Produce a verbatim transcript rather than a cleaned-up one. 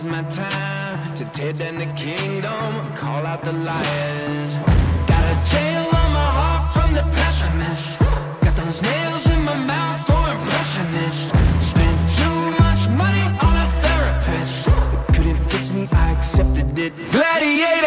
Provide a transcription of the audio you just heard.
my time to tear down the kingdom, call out the liars. Got a jail on my heart from the pessimist. Got those nails in my mouth for impressionists. Spent too much money on a therapist. Couldn't fix me, I accepted it. Gladiator.